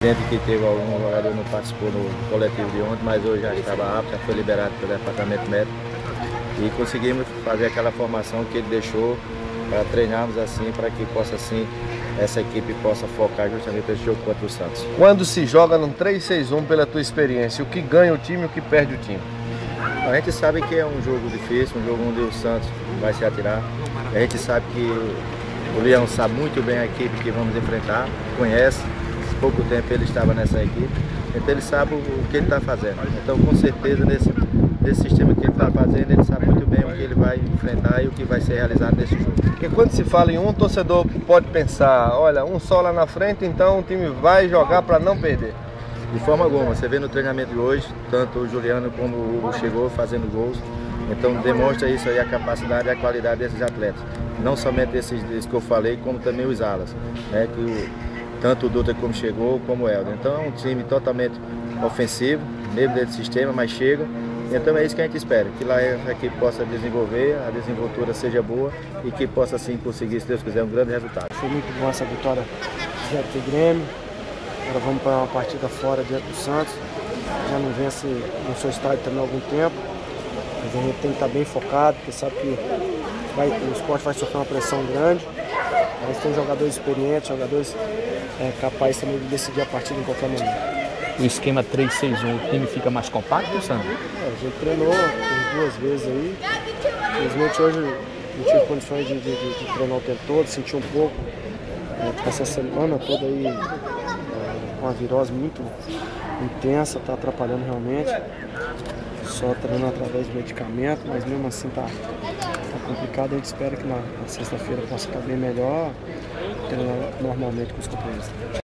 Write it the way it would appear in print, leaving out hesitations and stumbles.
Gente que teve algum jogador não participou no coletivo de ontem, mas hoje já estava apto, já foi liberado pelo departamento médico e conseguimos fazer aquela formação que ele deixou para treinarmos assim, para que possa assim essa equipe possa focar justamente nesse jogo contra o Santos. Quando se joga num 3-6-1 pela tua experiência, o que ganha o time e o que perde o time? A gente sabe que é um jogo difícil, um jogo onde o Santos vai se atirar. A gente sabe que o Leão sabe muito bem a equipe que vamos enfrentar, conhece, pouco tempo ele estava nessa equipe, então ele sabe o que ele está fazendo. Então com certeza nesse sistema que ele está fazendo, ele sabe muito bem o que ele vai enfrentar e o que vai ser realizado nesse jogo. Porque quando se fala em um, torcedor pode pensar, olha, um só lá na frente, então o time vai jogar para não perder. De forma alguma, você vê no treinamento de hoje, tanto o Juliano como o Hugo chegou fazendo gols, então demonstra isso aí, a capacidade e a qualidade desses atletas. Não somente esses que eu falei, como também os alas, né, tanto o Dutra como chegou, como o Helder. Então é um time totalmente ofensivo, mesmo dentro do sistema, mas chega. Então é isso que a gente espera, que lá a equipe possa desenvolver, a desenvoltura seja boa e que possa assim conseguir, se Deus quiser, um grande resultado. Foi muito bom essa vitória diante do Grêmio. Agora vamos para uma partida fora diante do Santos. Já não vence no seu estádio também há algum tempo. Mas a gente tem que estar bem focado, porque sabe que o esporte vai sofrer uma pressão grande. Mas tem jogadores experientes, jogadores capazes também de decidir a partida em qualquer momento. O esquema 3-6-1, o time fica mais compacto, Sandro? A gente treinou por 2 vezes aí. Infelizmente hoje não tive condições de treinar o tempo todo, senti um pouco. Essa semana toda aí com a virose muito intensa, está atrapalhando realmente. Só treinando através de medicamento, mas mesmo assim tá complicado. A gente espera que na sexta-feira possa estar bem melhor, treinar normalmente com os companheiros.